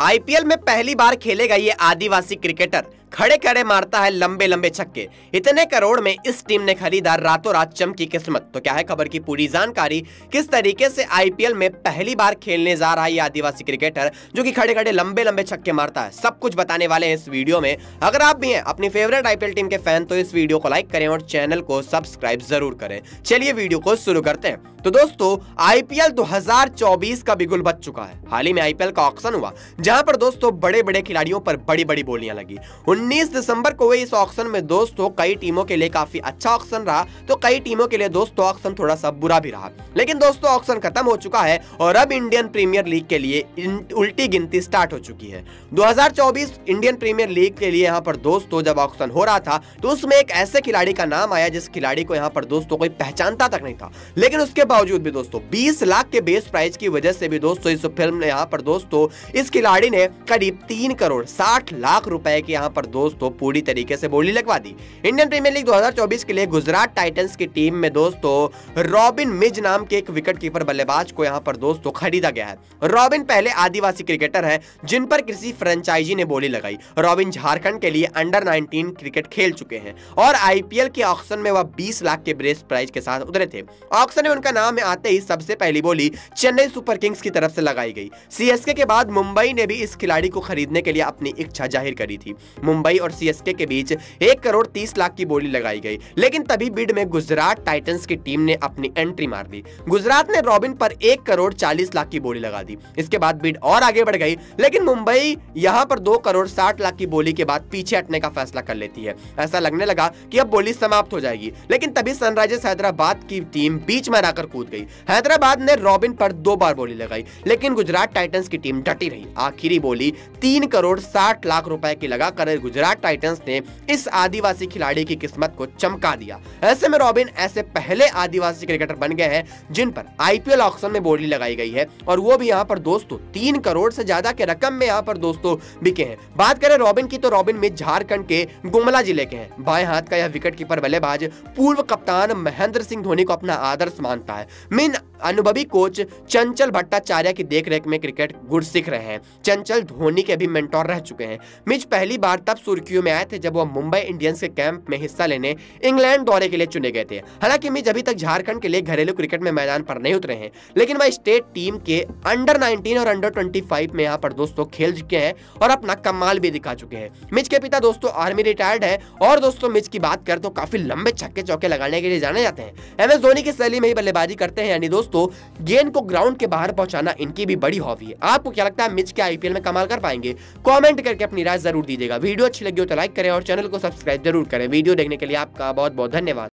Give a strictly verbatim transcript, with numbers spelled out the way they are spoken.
IPL में पहली बार खेलेगा ये आदिवासी क्रिकेटर, खड़े खड़े मारता है लंबे लंबे छक्के। इतने करोड़ में इस टीम ने खरीदा रातों रात चमकी किस्मत। तो क्या है खबर की पूरी जानकारी, किस तरीके से आईपीएल में पहली बार खेलने जा रहा है ये आदिवासी क्रिकेटर जो कि खड़े खड़े लंबे लंबे छक्के मारता है, सब कुछ बताने वाले हैं इस वीडियो में। अगर आप भी हैं अपनी फेवरेट आईपीएल टीम के फैन तो इस वीडियो को लाइक करें और चैनल को सब्सक्राइब जरूर करें। चलिए वीडियो को शुरू करते हैं। तो दोस्तों आईपीएल दो हज़ार चौबीस का बिगुल बज चुका है। हाल ही में आईपीएल का ऑक्शन हुआ जहां पर दोस्तों बड़े बड़े खिलाड़ियों पर बड़ी बड़ी बोलियां लगी। उन्नीस दिसंबर को हुए इस ऑक्शन में दोस्तों कई टीमों के लिए काफी अच्छा ऑक्शन रहा तो कई टीमों के लिए दोस्तों ऑक्शन थोड़ा सा बुरा भी रहा। लेकिन दोस्तों ऑक्शन खत्म हो चुका है और अब इंडियन प्रीमियर लीग के लिए उल्टी गिनती स्टार्ट हो चुकी है। दो हज़ार चौबीस इंडियन प्रीमियर लीग के लिए यहाँ पर दोस्तों जब ऑक्शन हो रहा था तो उसमें एक ऐसे खिलाड़ी का नाम आया जिस खिलाड़ी को यहाँ पर दोस्तों कोई पहचानता तक नहीं था। लेकिन उसके बावजूद भी दोस्तों बीस लाख के बेस प्राइस की वजह से भी दोस्तों इस फिल्म ने यहाँ पर दोस्तों इस खिलाड़ी ने करीब तीन करोड़ साठ लाख रुपए की यहाँ पर दोस्तों पूरी तरीके से बोली लगवा दी। इंडियन प्रीमियर लीग दो हज़ार चौबीस के लिए गुजरात टाइटंस की टीम में दोस्तों रॉबिन मिज नाम के एक विकेट कीपर बल्लेबाज को यहाँ पर दोस्तों खरीदा गया है। रॉबिन पहले आदिवासी क्रिकेटर है जिन पर किसी फ्रेंचाइजी ने बोली लगाई। रॉबिन झारखंड के लिए अंडर नाइनटीन क्रिकेट खेल चुके हैं और आईपीएल के ऑक्शन में वह बीस लाख के बेस प्राइस के साथ उतरे थे। ऑक्शन में उनका नाम आते ही सबसे पहली बोली चेन्नई सुपर किंग्स की तरफ से लगाई गई। सीएसके के बाद मुंबई ने भी इस खिलाड़ी को खरीदने के लिए अपनी इच्छा जाहिर करी थी। मुंबई और सीएसके के बीच एक करोड़ तीस लाख की बोली लगाई गई। लेकिन तभी बिड में गुजरात टाइटंस की टीम ने अपनी एंट्री मार दी। गुजरात ने रॉबिन पर एक करोड़ चालीस लाख की बोली लगा दी। इसके बाद बिड और आगे बढ़ गई लेकिन मुंबई यहां पर दो करोड़ साठ लाख की बोली के बाद पीछे हटने का फैसला कर लेती है। ऐसा लगने लगा कि अब बोली समाप्त हो जाएगी लेकिन तभी सनराइजर्स हैदराबाद की टीम बीच में आकर कूद गई। हैदराबाद ने रॉबिन पर दो बार बोली लगाई लेकिन गुजरात टाइटंस की टीम डटी रही। आखिरी बोली तीन करोड़ साठ लाख रुपए की लगाकर गुजरात टाइटंस ने इस आदिवासी खिलाड़ी की किस्मत को चमका दिया। ऐसे में रॉबिन ऐसे पहले आदिवासी क्रिकेटर बन गए हैं जिन पर आईपीएल ऑक्शन में बोली लगाई गई है और वो भी यहाँ पर दोस्तों तीन करोड़ से ज्यादा के रकम में यहाँ पर दोस्तों बिके हैं। बात करें रॉबिन की तो रॉबिन में झारखंड के गुमला जिले के हैं। बाएं हाथ का यह विकेट कीपर बल्लेबाज पूर्व कप्तान महेंद्र सिंह धोनी को अपना आदर्श मानता है। मिन अनुभवी कोच चंचल भट्टाचार्य की देखरेख में क्रिकेट गुर सीख रहे हैं। चंचल धोनी के भी मेंटोर रह चुके हैं। मिच पहली बार तब सुर्खियों में आए थे जब वह मुंबई इंडियंस के कैंप में हिस्सा लेने इंग्लैंड दौरे के लिए चुने गए थे। हालांकि मिच अभी तक झारखंड के लिए घरेलू क्रिकेट में मैदान पर नहीं उतरे हैं लेकिन वह स्टेट टीम के अंडर नाइनटीन और अंडर पच्चीस में यहाँ पर दोस्तों खेल चुके हैं और अपना कमाल भी दिखा चुके हैं। मिच के पिता दोस्तों आर्मी रिटायर्ड है और दोस्तों मिच की बात कर तो काफी लंबे छक्के चौके लगाने के लिए जाने जाते हैं। एम एस धोनी की शैली में ही बल्लेबाजी करते हैं यानी दोस्तों गेंद को ग्राउंड के बाहर पहुंचाना इनकी भी बड़ी हॉबी है। आपको क्या लगता है मिच के आईपीएल में कमाल कर पाएंगे? कमेंट करके अपनी राय जरूर दीजिएगा। वीडियो अच्छी लगी हो तो लाइक करें और चैनल को सब्सक्राइब जरूर करें। वीडियो देखने के लिए आपका बहुत बहुत धन्यवाद।